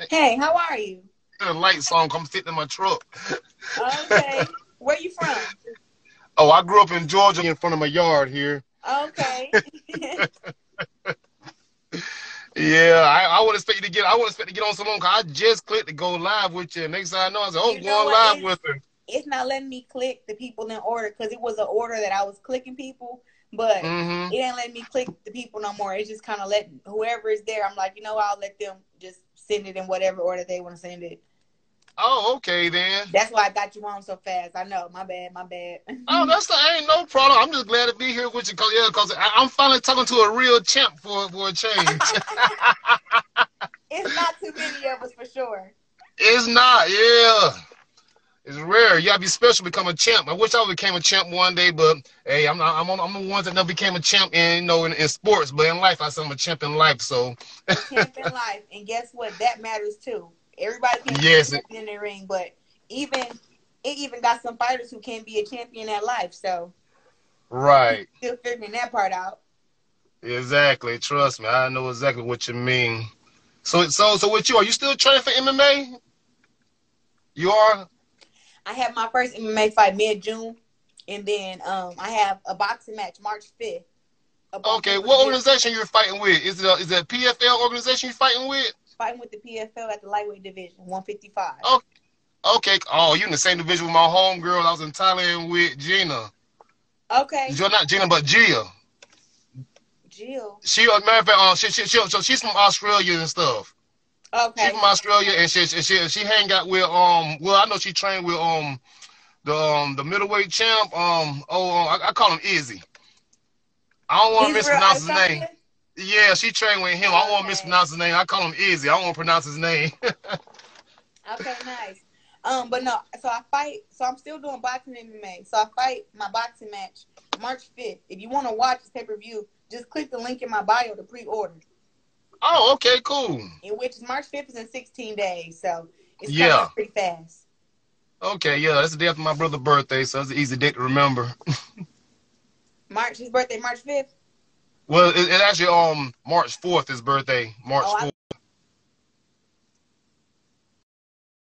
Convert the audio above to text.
Hey, how are you? A light song come sitting in my truck. Okay. Where you from? Oh, I grew up in Georgia in front of my yard here. Okay. Yeah, I would expect you to get. I would expect to get on so long. 'Cause I just clicked to go live with you. Next thing I know, I said, "Oh, I'm You know going what? live It's with her." it's not letting me click the people in order because it was an order that I was clicking people, but Mm-hmm. it ain't letting me click the people no more. It's just kind of letting whoever is there. I'm like, I'll let them just send it in whatever order they want to send it. Oh, okay then. That's why I got you on so fast. I know. My bad. My bad. Oh, ain't no problem. I'm just glad to be here with you, cause I'm finally talking to a real champ for a change. It's not too many of us for sure. It's not, yeah. It's rare. You gotta be special to become a champ. I wish I became a champ one day, but hey, I'm the ones that never became a champ in sports, but in life I said I'm a champ in life. So Champ in life, and guess what? That matters too. Everybody can't be a yes, champion in the ring, but even it even got some fighters who can't be a champion at life. So right, still figuring that part out. exactly. Trust me, I know exactly what you mean. So with you, are you still training for MMA? You are. I have my first MMA fight mid June, and then I have a boxing match March 5th up on pay Okay, per what view. organization you're fighting with? Is it a PFL organization you're fighting with? Fighting with the PFL at the lightweight division, 155. Oh, okay. Oh, you in the same division with my homegirl. I was in Thailand with Gina. Okay, You're not Gina, but Gia. Jill. She, as a matter of fact, so she's from Australia and stuff. She's Okay, from Australia, and she hang out with Well, I know she trained with the middleweight champ I call him Izzy. I don't want to Israel mispronounce his name. Adesanya. Yeah, she trained with him. I don't want to Okay. mispronounce his name. I call him Izzy. I don't want to pronounce his name. Okay, nice. But no, so I fight. So I'm still doing boxing and MMA. So I fight my boxing match March 5th. If you want to watch this pay per view, just click the link in my bio to pre-order. Oh, okay, cool. In which March 5th is in 16 days, so it's coming Yeah. up pretty fast. Okay, yeah, that's the day after my brother's birthday, so that's an easy date to remember. His birthday March 5th. Well, it actually March 4th his birthday, March Oh, I 4th.